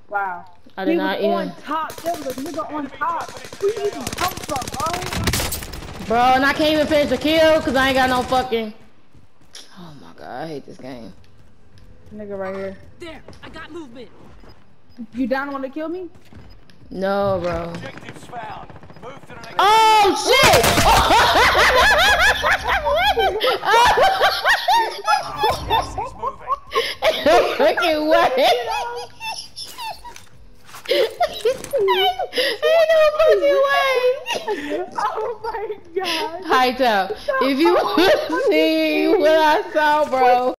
Wow. I did not He was even. on top. There was a nigga on top. Where you even come from, bro? Bro, and I can't even finish the kill because I ain't got no fucking. Oh my god, I hate this game. Nigga right here. There, I got movement. You down want to kill me? No, bro. Objectives found. Move to the next. Oh shit! Gas is moving. Fucking what? Ain't no fucking way. Oh my god. Hightail, if you want to see what I saw, bro.